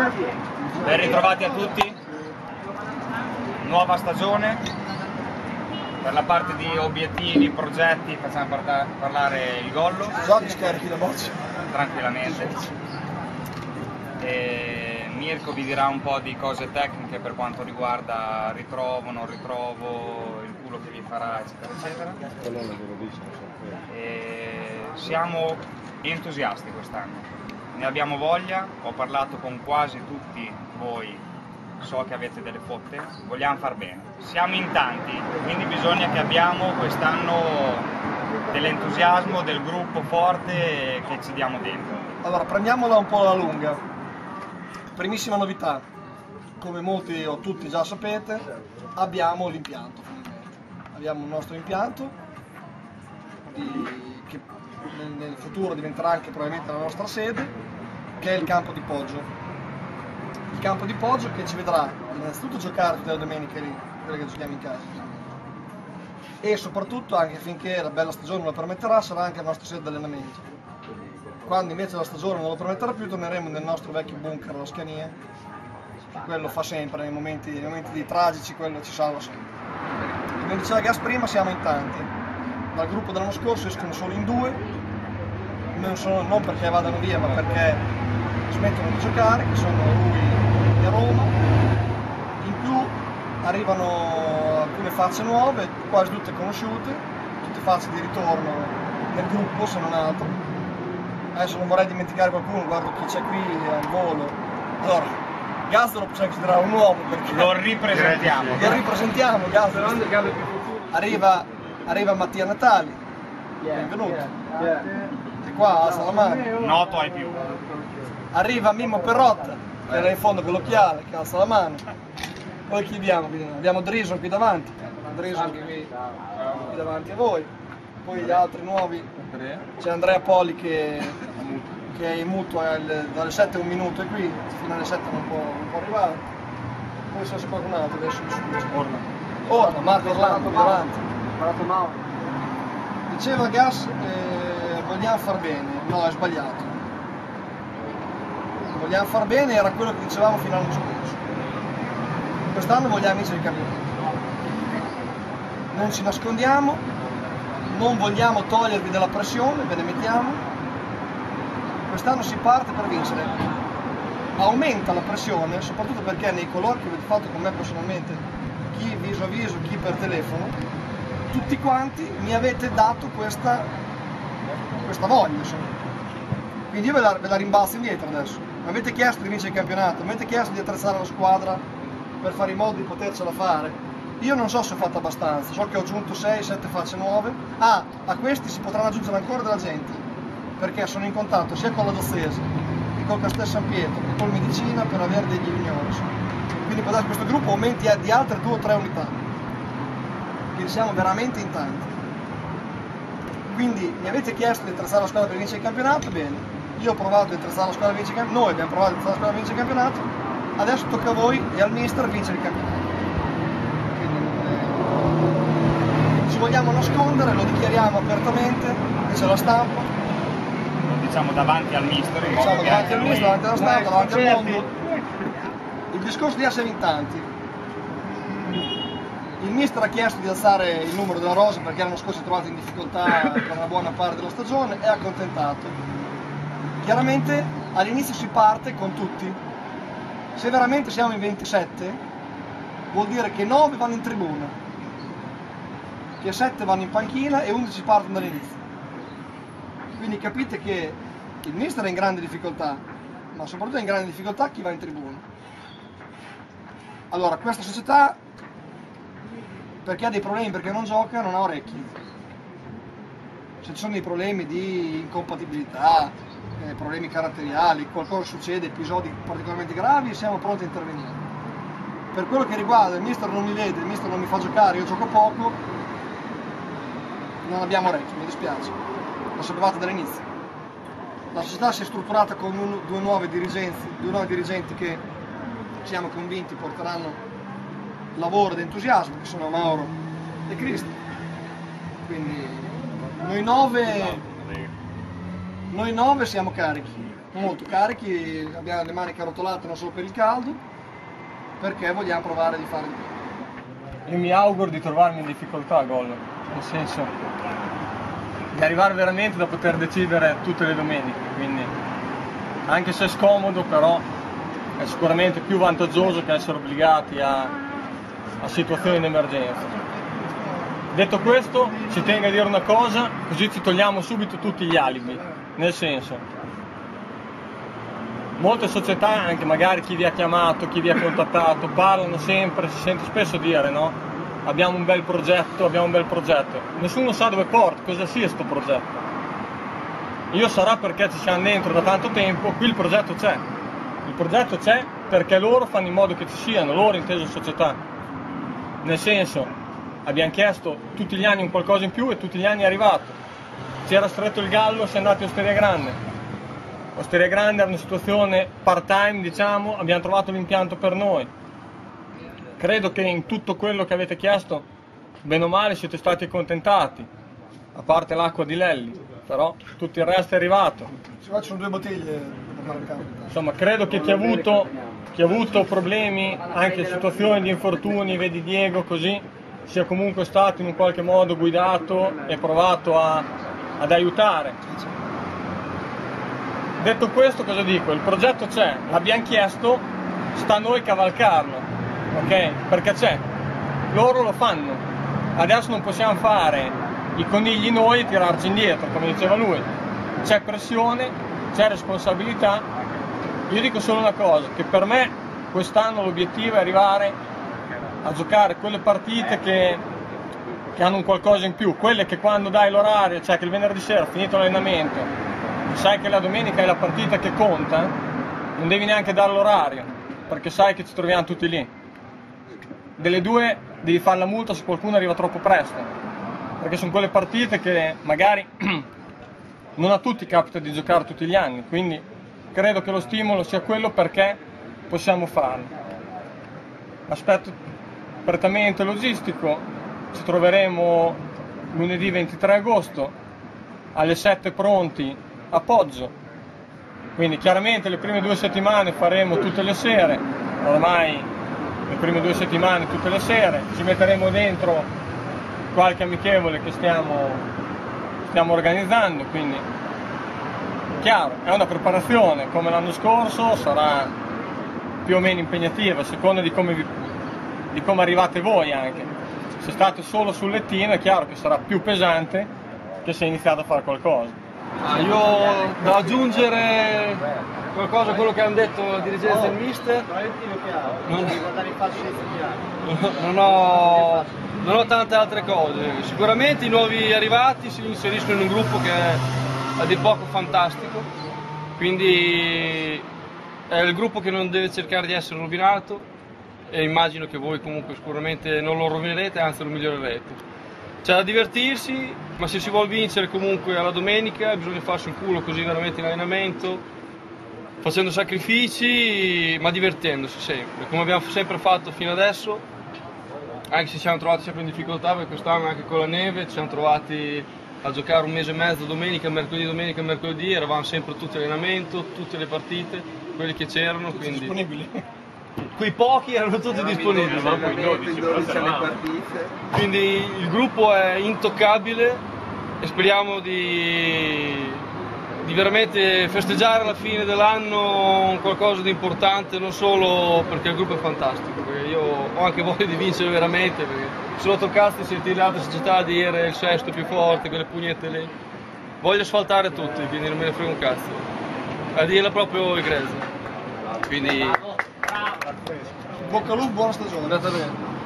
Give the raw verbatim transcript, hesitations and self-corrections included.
Ben ritrovati a tutti, nuova stagione, per la parte di obiettivi, progetti facciamo parla parlare il Gollo. Già scarichi la voce. Tranquillamente. E Mirko vi dirà un po' di cose tecniche per quanto riguarda ritrovo, non ritrovo, il culo che vi farà, eccetera, eccetera. E siamo entusiasti quest'anno. Ne abbiamo voglia, ho parlato con quasi tutti voi, so che avete delle fotte, vogliamo far bene. Siamo in tanti, quindi bisogna che abbiamo quest'anno dell'entusiasmo, del gruppo forte che ci diamo dentro. Allora, prendiamola un po' alla lunga. Primissima novità, come molti o tutti già sapete, abbiamo l'impianto. Abbiamo un nostro impianto di, che nel futuro diventerà anche probabilmente la nostra sede, che è il campo di Poggio. Il campo di Poggio che ci vedrà innanzitutto giocare tutte le domeniche lì, quelle che giochiamo in casa, e soprattutto, anche finché la bella stagione lo permetterà, sarà anche la nostra sede di allenamento. Quando invece la stagione non lo permetterà più, torneremo nel nostro vecchio bunker alla Scania. Quello fa sempre, nei momenti, nei momenti di tragici, quello ci salva sempre. Come diceva Gas prima, siamo in tanti. Dal gruppo dell'anno scorso escono solo in due, non, sono, non perché vadano via, ma perché smettono di giocare, che sono lui e Roma. In più arrivano alcune facce nuove, quasi tutte conosciute, tutte facce di ritorno nel gruppo, se non altro. Adesso non vorrei dimenticare qualcuno, guardo chi c'è qui al volo. Allora, Gazzaro possiamo considerare un uomo perché lo ripresentiamo. Lo ripresentiamo, Gazzaro. Arriva, arriva Mattia Natali, benvenuto. È qua, alza la mano. Noto ai più. Arriva Mimmo Perrotta, che era in fondo con l'occhiale, che alza la mano. Poi chi abbiamo? Abbiamo Drison qui davanti, Drison qui, qui davanti a voi. Poi gli altri nuovi, c'è Andrea Poli che, che è in mutuo dalle sette a un minuto e qui, fino alle sette non può, non può arrivare. Poi se c'è qualcun altro adesso mi sfugge. Orla. Orla, Marco Orlando qui davanti. Diceva Gas, eh, vogliamo far bene, no, è sbagliato. Vogliamo far bene era quello che dicevamo fino all'anno scorso. Quest'anno vogliamo vincere il campionato. Non ci nascondiamo, non vogliamo togliervi della pressione, ve ne mettiamo. Quest'anno si parte per vincere. Aumenta la pressione, soprattutto perché nei colloqui che avete fatto con me personalmente, chi viso a viso, chi per telefono, tutti quanti mi avete dato questa, questa voglia, insomma. Quindi io ve la, ve la rimbalzo indietro adesso. Mi avete chiesto di vincere il campionato, mi avete chiesto di attrezzare la squadra per fare in modo di potercela fare. Io non so se ho fatto abbastanza, so che ho aggiunto sei sette facce nuove. Ah, a questi si potranno aggiungere ancora della gente, perché sono in contatto sia con la Dozzese, che col Castel San Pietro, che col Medicina per avere degli juniores. Quindi potete questo gruppo aumenti di altre due o tre unità. Quindi siamo veramente in tanti. Quindi mi avete chiesto di attrezzare la squadra per vincere il campionato, bene. Io ho provato a attrezzare la squadra per vincere il campionato, noi abbiamo provato a attrezzare la squadra per vincere il campionato, adesso tocca a voi e al mister vincere il campionato. Quindi, eh, ci vogliamo nascondere, lo dichiariamo apertamente, che c'è la stampa. Lo diciamo davanti al mister, in Diciamo modo che davanti al mister, davanti alla stampa, davanti al certi. mondo. Il discorso di essere in tanti. Il mister ha chiesto di alzare il numero della rosa perché l'anno scorso si è trovato in difficoltà per una buona parte della stagione e ha accontentato. Chiaramente all'inizio si parte con tutti. Se veramente siamo in ventisette, vuol dire che nove vanno in tribuna, che sette vanno in panchina e undici partono dall'inizio. Quindi capite che il mister è in grande difficoltà, ma soprattutto è in grande difficoltà chi va in tribuna. Allora, questa società, perché ha dei problemi, perché non gioca, non ha orecchi. Se ci sono dei problemi di incompatibilità, eh, problemi caratteriali, qualcosa succede, episodi particolarmente gravi, siamo pronti a intervenire. Per quello che riguarda il mister non mi vede, il mister non mi fa giocare, io gioco poco, non abbiamo orecchi, mi dispiace. Lo sapevate dall'inizio. La società si è strutturata con un, due, nuove dirigenti, due nuovi dirigenti che siamo convinti porteranno lavoro ed entusiasmo, che sono Mauro e Cristo. Quindi noi nove, noi nove siamo carichi. molto carichi, abbiamo le maniche arrotolate non solo per il caldo, perché vogliamo provare di fare di più. Io mi auguro di trovarmi in difficoltà a gol, nel senso di arrivare veramente da poter decidere tutte le domeniche, quindi anche se è scomodo, però è sicuramente più vantaggioso che essere obbligati a, a situazioni di emergenza. Detto questo, ci tengo a dire una cosa, così ci togliamo subito tutti gli alibi, nel senso, molte società, anche magari chi vi ha chiamato, chi vi ha contattato, parlano sempre, si sente spesso dire, no? Abbiamo un bel progetto, abbiamo un bel progetto. Nessuno sa dove porta, cosa sia questo progetto. Io sarà perché ci siamo dentro da tanto tempo, qui il progetto c'è. Il progetto c'è perché loro fanno in modo che ci siano, loro inteso società. Nel senso, abbiamo chiesto tutti gli anni un qualcosa in più e tutti gli anni è arrivato. Ci era stretto il gallo, si è andati a Osteria Grande. Osteria Grande era una situazione part-time, diciamo, abbiamo trovato l'impianto per noi. Credo che in tutto quello che avete chiesto, bene o male, siete stati accontentati, a parte l'acqua di Lelli, però tutto il resto è arrivato. Ci facciano due bottiglie per fare il campo. Insomma, credo che chi ha avuto, chi ha avuto problemi, anche situazioni di infortuni, vedi Diego così, sia comunque stato in un qualche modo guidato e provato a, ad aiutare. Detto questo, cosa dico? Il progetto c'è, l'abbiamo chiesto, sta a noi cavalcarlo, ok? Perché c'è, loro lo fanno, adesso non possiamo fare i conigli noi e tirarci indietro, come diceva lui, c'è pressione, c'è responsabilità. Io dico solo una cosa, che per me quest'anno l'obiettivo è arrivare a giocare quelle partite che, che hanno un qualcosa in più, quelle che quando dai l'orario, cioè che il venerdì sera finito l'allenamento, sai che la domenica è la partita che conta, non devi neanche dare l'orario, perché sai che ci troviamo tutti lì. Delle due devi fare la multa se qualcuno arriva troppo presto, perché sono quelle partite che magari non a tutti capita di giocare tutti gli anni, quindi credo che lo stimolo sia quello perché possiamo farlo. Aspetto prettamente logistico, ci troveremo lunedì ventitré agosto alle sette pronti a Poggio, quindi chiaramente le prime due settimane faremo tutte le sere, ormai le prime due settimane tutte le sere, ci metteremo dentro qualche amichevole che stiamo, stiamo organizzando, quindi chiaro, è una preparazione come l'anno scorso, sarà più o meno impegnativa a seconda di come, vi, di come arrivate voi anche. Se state solo sul lettino è chiaro che sarà più pesante che se iniziate a fare qualcosa. Ah, io da aggiungere qualcosa a quello che hanno detto la dirigenza del mister, non, non, ho, non ho tante altre cose. Sicuramente i nuovi arrivati si inseriscono in un gruppo che è a dir poco fantastico, quindi è il gruppo che non deve cercare di essere rovinato e immagino che voi comunque sicuramente non lo rovinerete, anzi lo migliorerete. C'è da divertirsi, ma se si vuole vincere comunque alla domenica bisogna farsi un culo così veramente in allenamento, facendo sacrifici ma divertendosi sempre, come abbiamo sempre fatto fino adesso, anche se ci siamo trovati sempre in difficoltà, perché quest'anno anche con la neve ci siamo trovati a giocare un mese e mezzo domenica, mercoledì, domenica, mercoledì, eravamo sempre tutti in allenamento, tutte le partite, quelli che c'erano, Tutti quindi disponibili. quei pochi erano tutti disponibili, ma poi dodici, quindi il gruppo è intoccabile e speriamo di, di veramente festeggiare alla fine dell'anno qualcosa di importante, non solo perché il gruppo è fantastico, perché io ho anche voglia di vincere veramente, perché sono toccati sentire le altre società dire il sesto più forte, quelle pugnette lì, voglio asfaltare tutti, quindi non me ne frega un cazzo, a dirla proprio egrezia, quindi Bocca al lupo, buona stagione. andate bene.